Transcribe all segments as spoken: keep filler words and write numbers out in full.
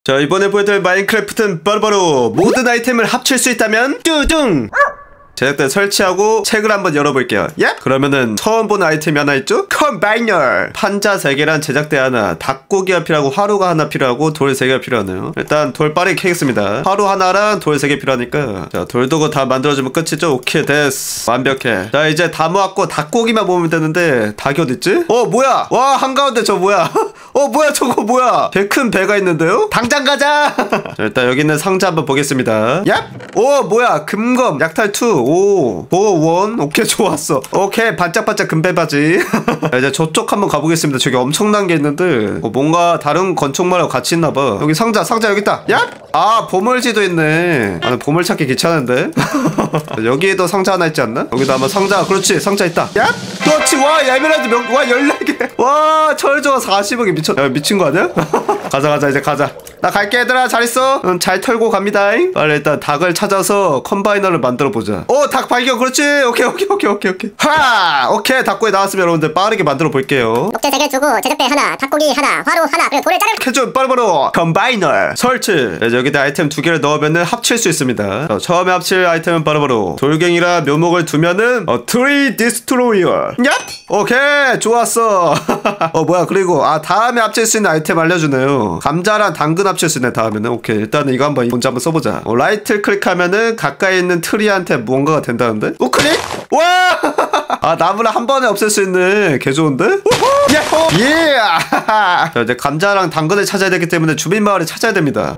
자, 이번에 보여드릴 마인크래프트는 바로바로 모든 아이템을 합칠 수 있다면 뚜둥! 제작대 설치하고 책을 한번 열어볼게요. 예? 그러면은 처음 보는 아이템이 하나 있죠? 컴바이너! 판자 세 개랑 제작대 하나, 닭고기가 필요하고 화로가 하나 필요하고 돌 세 개가 필요하네요. 일단 돌 빠르게 캐겠습니다. 화로 하나랑 돌 세 개 필요하니까 자, 돌도구 다 만들어주면 끝이죠? 오케이, 됐어. 완벽해. 자, 이제 다 모았고 닭고기만 모으면 되는데 닭이 어딨지? 어, 뭐야? 와, 한가운데 저 뭐야? 어, 뭐야, 저거 뭐야? 배 큰 배가 있는데요? 당장 가자! 자, 일단 여기 있는 상자 한번 보겠습니다. 얍! 오, 뭐야? 금검, 약탈 투. 오, 보원. 오케이, 좋았어. 오케이, 반짝반짝 금배바지. 자, 이제 저쪽 한번 가보겠습니다. 저기 엄청난 게 있는데 어, 뭔가 다른 건축물하고 같이 있나봐. 여기 상자, 상자 여기 있다. 야! 아, 보물지도 있네. 아, 보물 찾기 귀찮은데. 여기에도 상자 하나 있지 않나? 여기도 아마 상자, 그렇지, 상자 있다. 야! 그렇지. 와, 에메랄드 몇, 와, 열네 개. 와, 철저가 사십억이 미쳤, 야, 미친 거 아니야? 가자, 가자, 이제 가자. 나 갈게, 얘들아. 잘 있어. 응, 잘 털고 갑니다. 빨리 일단 닭을 찾아서 컴바이너를 만들어 보자. 오, 닭 발견. 그렇지. 오케이, 오케이, 오케이, 오케이, 오케이. 하! 오케이, 닭고기 나왔으면 여러분들 빠르게 만들어 볼게요. 녹대 세 개 주고 제작대 하나, 닭고기 하나, 화로 하나, 그리고 돌을 자르. 캐준 빠르바로 컴바이너 설치. 이제 여기다 아이템 두 개를 넣으면은 합칠 수 있습니다. 자, 처음에 합칠 아이템은 바로바로 돌갱이랑 묘목을 두면은 어, 트리 디스트로이어. 얍! 오케이, 좋았어. 어, 뭐야, 그리고 아, 다음에 합칠 수 있는 아이템 알려주네요. 감자랑 당근 합칠 수 있네, 다음에는. 오케이, 일단은 이거 한번 먼저 한번 써보자. 어, 라이트 클릭하면은 가까이 있는 트리한테 뭔가가 된다는데? 우클릭? 와! 아, 나무를 한 번에 없앨 수 있네. 개 좋은데? 야호! 예! 자, 이제 감자랑 당근을 찾아야 되기 때문에 주민마을을 찾아야 됩니다.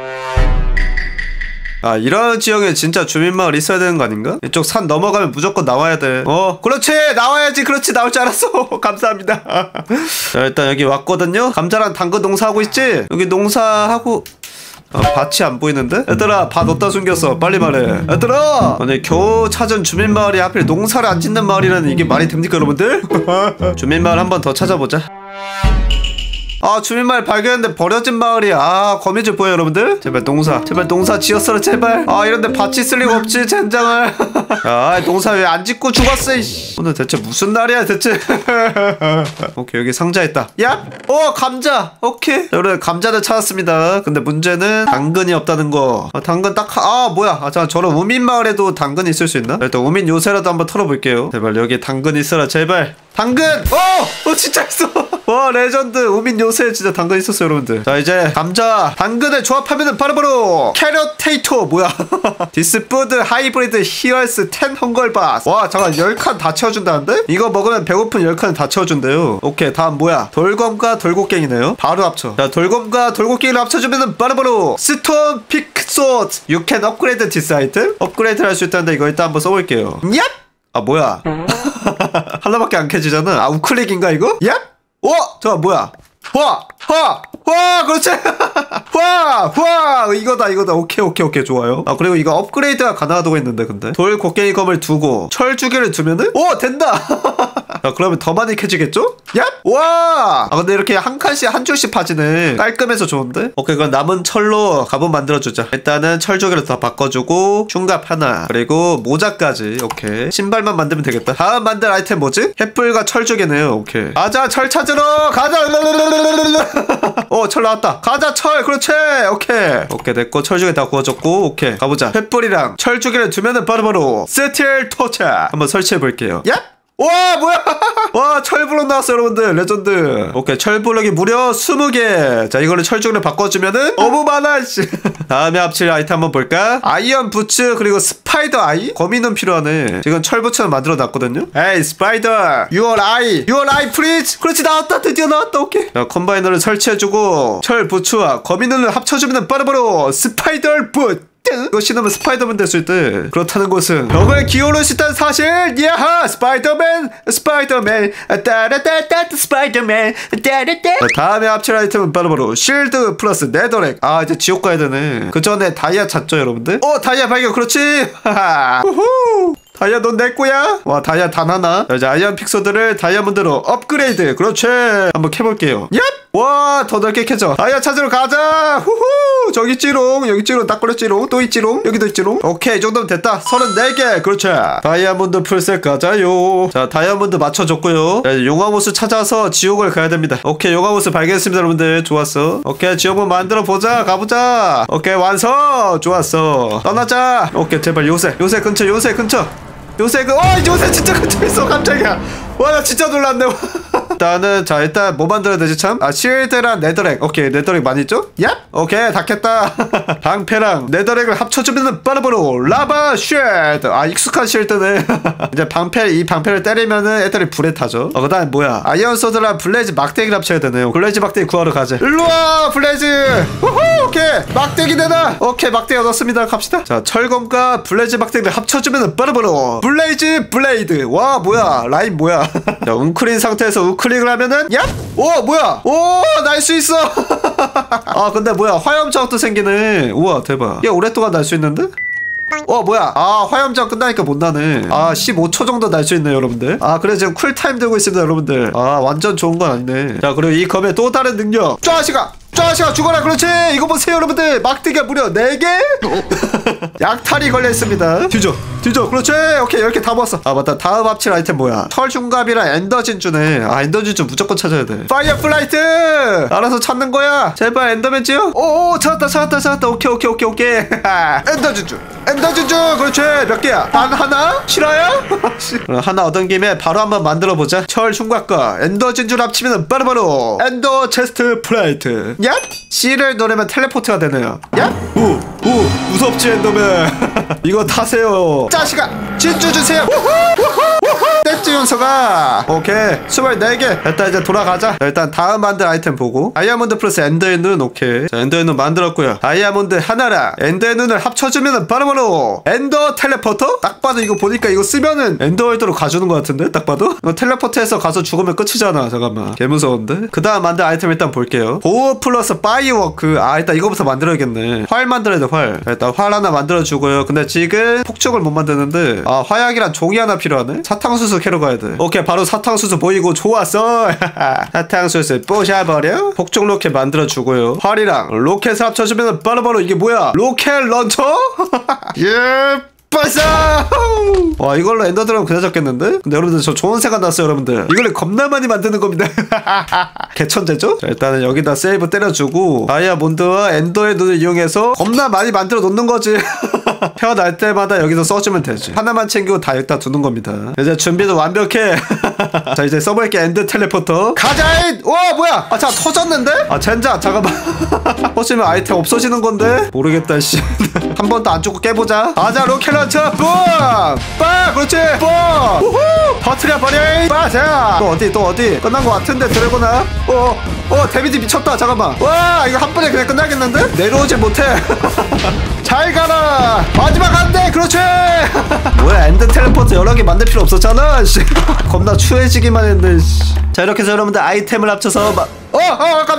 아, 이런 지역에 진짜 주민마을 있어야 되는 거 아닌가? 이쪽 산 넘어가면 무조건 나와야 돼. 어, 그렇지! 나와야지. 그렇지, 나올 줄 알았어. 감사합니다. 자, 일단 여기 왔거든요. 감자랑 당근 농사하고 있지? 여기 농사하고 아, 밭이 안 보이는데? 얘들아, 밭 어디다 숨겼어? 빨리 말해. 얘들아! 아니, 겨우 찾은 주민마을이 하필 농사를 안 짓는 마을이라는 이게 말이 됩니까, 여러분들? 주민마을 한번 더 찾아보자. 아, 주민마을 발견했는데 버려진 마을이야. 아, 거미줄 보여요, 여러분들? 제발 농사, 제발 농사 지었어라, 제발. 아, 이런데 밭이 쓸 리가 없지, 젠장을. 아, 농사 왜 안 짓고 죽었어, 이씨. 오늘 대체 무슨 날이야, 대체. 오케이, 여기 상자 있다. 야! 어, 감자. 오케이. 여러분, 감자를 찾았습니다. 근데 문제는 당근이 없다는 거. 아, 당근 딱, 하... 아, 뭐야. 아, 잠깐, 저런 우민마을에도 당근이 있을 수 있나? 일단 우민 요새라도 한번 털어볼게요. 제발, 여기 당근 있어라, 제발. 당근! 어! 어, 진짜 있어! 와, 레전드. 우민 요새 진짜 당근 있었어요, 여러분들. 자, 이제 감자, 당근을 조합하면은 바로바로 캐럿 테이토. 뭐야. 디스푸드 하이브리드 히얼스 텐 헝걸바스. 와, 잠깐, 열 칸 다 채워준다는데? 이거 먹으면 배고픈 열 칸을 다 채워준대요. 오케이, 다음 뭐야. 돌검과 돌곡갱이네요. 바로 합쳐. 자, 돌검과 돌곡갱이를 합쳐주면은 바로바로 스톤 픽소드. You can upgrade this item. 업그레이드를 할 수 있다는데 이거 일단 한번 써볼게요. 얍! 아, 뭐야. 하나밖에 안 캐지잖아. 아, 우클릭인가 이거? 야? 어? 잠깐, 뭐야? 와! 와! 와! 그렇지! 와! 와! 이거다, 이거다. 오케이, 오케이, 오케이. 좋아요. 아, 그리고 이거 업그레이드가 가능하다고 했는데, 근데. 돌 곡괭이 검을 두고, 철 주개를 두면은? 오! 된다! 자, 그러면 더 많이 캐지겠죠? 야! 와! 아, 근데 이렇게 한 칸씩 한 줄씩 파지네. 깔끔해서 좋은데? 오케이, 그럼 남은 철로 갑옷 만들어주자. 일단은 철 주개를 다 바꿔주고, 흉갑 하나, 그리고 모자까지. 오케이. 신발만 만들면 되겠다. 다음 만들 아이템 뭐지? 횃불과 철 주개네요. 오케이. 가자, 철 찾으러! 가자! 어, 철 나왔다. 가자, 철. 그렇지. 오케이. 오케이, 됐고. 철주개 다 구워졌고. 오케이, 가보자. 횃불이랑 철주개를 두면은 바로바로 스틸 토착. 한번 설치해볼게요. 야! 와, 뭐야. 와, 철블럭 나왔어, 여러분들. 레전드. 오케이, 철블럭이 무려 스무 개. 자, 이거를 철주개로 바꿔주면은 너무 많아, 씨. 다음에 합칠 아이템 한번 볼까? 아이언 부츠, 그리고 스파이더 아이? 거미눈 필요하네. 지금 철 부츠는 만들어 놨거든요. 에이, 스파이더, Your eye, Your eye, please. 그렇지, 나왔다. 드디어 나왔다. 오케이. 자, 컴바이너를 설치해주고 철 부츠와 거미눈을 합쳐주면 바로바로 스파이더 부츠. 이거 신으면 스파이더맨 됐을 때. 그렇다는 것은 벽을 기어올 수 있다는 사실. 야하! 스파이더맨, 스파이더맨, 따라따따 스파이더맨, 따라따. 다음에 합칠 아이템은 바로바로 실드 플러스 네더렉. 아, 이제 지옥 가야 되네. 그 전에 다이아 찾죠, 여러분들? 어, 다이아 발견. 그렇지. 하하. 우후. 다이아 넌 내 거야? 와, 다이아 단 하나. 자, 이제 아이언 픽서들을 다이아몬드로 업그레이드. 그렇지. 한번 캐볼게요. 얍! 와, 더 넓게 캐져. 다이아 찾으러 가자. 후후. 저기 있지롱. 여기 있지롱. 딱 걸렸지롱. 또 있지롱. 여기도 있지롱. 오케이 이 정도면 됐다. 서른네 개. 그렇죠. 다이아몬드 풀셋 가자요. 자 다이아몬드 맞춰줬고요. 자, 용암호수 찾아서 지옥을 가야 됩니다. 오케이 용암호수 발견했습니다 여러분들. 좋았어. 오케이 지옥문 만들어 보자. 가보자. 오케이 완성. 좋았어. 떠나자. 오케이 제발 요새 요새 근처 요새 근처 요새 그, 어, 요새 진짜 근처에 있어, 깜짝이야. 와, 나 진짜 놀랐네. 일단은, 자, 일단 뭐 만들어야 되지, 참? 아, 실드랑 네더렉. 오케이, 네더렉 많이 있죠? 야? 오케이, 다 깼다. 방패랑 네더렉을 합쳐주면은 빠르바로 라바 쉐드. 아, 익숙한 실드네. 이제 방패, 이 방패를 때리면은 애들이 불에 타죠. 어, 그 다음에 뭐야? 아이언 소드랑 블레이즈 막대기를 합쳐야 되네요. 블레이즈 막대기 구하러 가자. 일로와, 블레이즈. 우후, 오케이. 막대기 내놔. 오케이, 막대기 얻었습니다. 갑시다. 자, 철검과 블레이즈 막대기를 합쳐주면은 빠르바로 블레이즈 블레이드. 와 뭐야 라인 뭐야. 자 웅크린 상태에서 우클릭을 하면은 야? 오 뭐야 오 날 수 있어. 아 근데 뭐야 화염장도 생기네. 우와 대박. 얘 오랫동안 날 수 있는데? 어 뭐야 아 화염장 끝나니까 못 나네. 아 십오 초 정도 날 수 있네요 여러분들. 아 그래 지금 쿨타임 들고 있습니다 여러분들. 아 완전 좋은 건 아니네. 자 그리고 이 검의 또 다른 능력 쫙시가 쫙시가 죽어라. 그렇지. 이거 보세요 여러분들. 막대기가 무려 네 개. 약탈이 걸려있습니다. 뒤져 뒤져. 그렇지. 오케이 열 개 다 모았어. 아 맞다 다음 합칠 아이템 뭐야 털중갑이랑 엔더진주네. 아 엔더진주 무조건 찾아야 돼. 파이어 플라이트 알아서 찾는 거야. 제발 엔더맨 지요. 오오 찾았다 찾았다 찾았다. 오케이 오케이 오케이 오케이. 엔더진주 엔더진주. 그렇지. 몇 개야? 단 하나? 실화야? 하나 얻은 김에 바로 한번 만들어보자. 철중갑과 엔더진주를 합치면 바로바로 엔더 체스트 플레이트. 야? C를 누르면 텔레포트가 되네요. 야? 오, 오, 무섭지 엔더맨. 이거 타세요. 자식아, 진주 주세요. 떼찌 연서가. 오케이, 스물네 개. 일단 이제 돌아가자. 자, 일단 다음 만들 아이템 보고. 다이아몬드 플러스 엔더의 눈. 오케이. 자, 엔더의 눈 만들었고요. 다이아몬드 하나랑 엔더의 눈을 합쳐주면은 바로바로 엔더 텔레포터? 딱 봐도 이거 보니까 이거 쓰면은 엔더월드로 가주는 것 같은데? 딱 봐도? 이거 텔레포트해서 가서 죽으면 끝이잖아. 잠깐만. 개 무서운데? 그 다음 만들 아이템 일단 볼게요. 보호 플러스 파이어워크. 아 일단 이거부터 만들어야겠네. 활 만들어야 돼 활. 자, 일단 활 하나 만들어주고요. 근데 지금 폭죽을 못 만드는데 아 화약이랑 종이 하나 필요하네. 사탕수수 캐러 가야 돼. 오케이 바로 사탕수수 보이고 좋았어. 사탕수수 부셔버려. 폭죽 로켓 만들어주고요. 활이랑 로켓을 합쳐주면 바로바로 이게 뭐야 로켓 런처? 예 발사! 와 이걸로 엔더드래곤 그냥 잡겠는데? 근데 여러분들 저 좋은 생각 났어요 여러분들. 이걸 겁나 많이 만드는 겁니다. 개천재죠? 자, 일단은 여기다 세이브 때려주고 다이아몬드와 엔더의 눈을 이용해서 겁나 많이 만들어 놓는 거지. 태어날 때마다 여기서 써주면 되지. 하나만 챙기고 다 여기다 두는 겁니다. 이제 준비도 완벽해. 자 이제 써볼게. 엔드 텔레포터 가자잇! 와 뭐야 아 자 터졌는데? 아 젠장 잠깐만. 터지면 아이템 없어지는 건데? 모르겠다 씨. 한 번 더 안 죽고 깨보자. 가자 로켓 런처 뿜! 빠! 그렇지 뿜! 우후! 터트려 버려 빠자. 또 어디 또 어디 끝난 거 같은데 드래곤아. 어, 어 데미지 미쳤다. 잠깐만. 와 이거 한 번에 그냥 끝나겠는데? 내려오지 못해. 잘 가라. 마지막 안돼. 그렇지. 뭐야 엔드 텔레포트 여러 개 만들 필요 없었잖아. 겁나 추해지기만 했는데. 자 이렇게 해서 여러분들 아이템을 합쳐서 마... 어! 어! 깜짝이야.